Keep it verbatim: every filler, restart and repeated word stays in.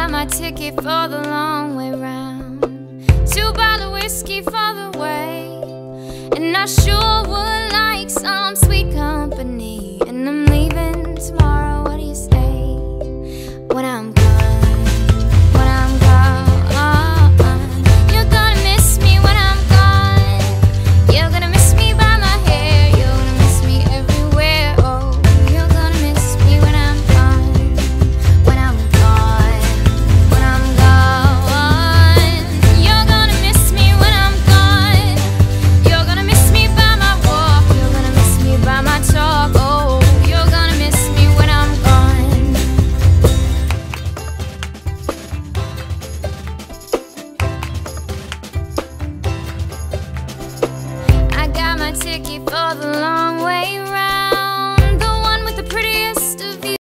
got my ticket for the long way round. Two bottle whiskey for the way, and I sure would like some sweet company. And I'm leaving tomorrow, what do you say? When I'm gone, when I'm gone, you're gonna miss me when I'm gone. You're gonna miss me by my hair, you're gonna miss me everywhere. Oh, you're gonna miss me when I'm gone, when I'm gone, when I'm gone. You're gonna miss me when I'm gone. You're gonna miss me by my walk, you're gonna miss me by my talk. Oh, you're gonna miss me when I'm gone. I got my ticket for the long way.